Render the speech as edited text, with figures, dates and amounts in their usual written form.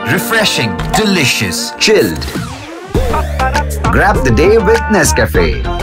Refreshing, delicious, chilled. Grab the day with NESCAFÉ.